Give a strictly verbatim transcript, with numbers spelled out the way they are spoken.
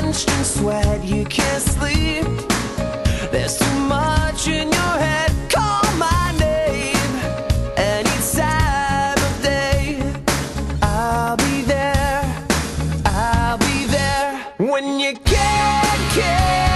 drenched in sweat, you can't sleep. There's too much in your head. Call my name any time of day. I'll be there, I'll be there when you can't care.